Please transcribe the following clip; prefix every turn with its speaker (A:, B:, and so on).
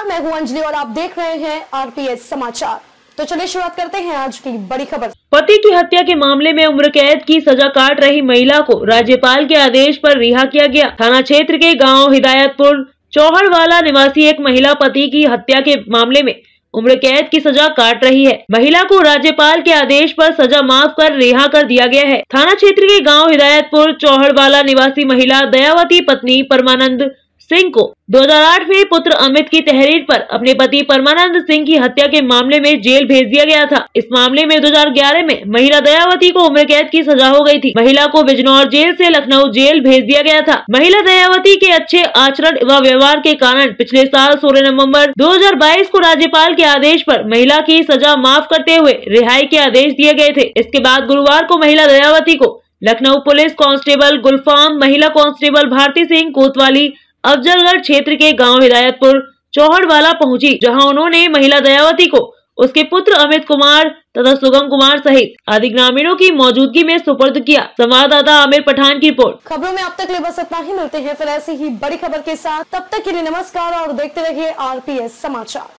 A: नमस्कार, मैं हूं अंजलि और आप देख रहे हैं आरपीएस समाचार। तो चलिए शुरुआत करते हैं आज की बड़ी खबर।
B: पति की हत्या के मामले में उम्र कैद की सजा काट रही महिला को राज्यपाल के आदेश पर रिहा किया गया। थाना क्षेत्र के गांव हिदायतपुर चौहड़वाला निवासी एक महिला पति की हत्या के मामले में उम्र कैद की सजा काट रही है। महिला को राज्यपाल के आदेश पर सजा माफ कर रिहा कर दिया गया है। थाना क्षेत्र के गांव हिदायतपुर चौहड़वाला निवासी महिला दयावती पत्नी परमानंद सिंह को 2008 में पुत्र अमित की तहरीर पर अपने पति परमानंद सिंह की हत्या के मामले में जेल भेज दिया गया था। इस मामले में 2011 में महिला दयावती को उम्र कैद की सजा हो गई थी। महिला को बिजनौर जेल से लखनऊ जेल भेज दिया गया था। महिला दयावती के अच्छे आचरण व व्यवहार के कारण पिछले साल 16 नवंबर 2022 को राज्यपाल के आदेश पर महिला की सजा माफ करते हुए रिहाई के आदेश दिए गए थे। इसके बाद गुरुवार को महिला दयावती को लखनऊ पुलिस कांस्टेबल गुलफाम, महिला कांस्टेबल भारती सिंह कोतवाली अफजलगढ़ क्षेत्र के गांव हिदायतपुर चौहड़वाला पहुंची, जहां उन्होंने महिला दयावती को उसके पुत्र अमित कुमार तथा सुगम कुमार सहित आदि ग्रामीणों की मौजूदगी में सुपुर्द किया। संवाददाता आमिर पठान की रिपोर्ट।
A: खबरों में अब तक लिए बस इतना ही। मिलते हैं फिर ऐसी ही बड़ी खबर के साथ। तब तक के लिए नमस्कार और देखते रहिए आरपीएस समाचार।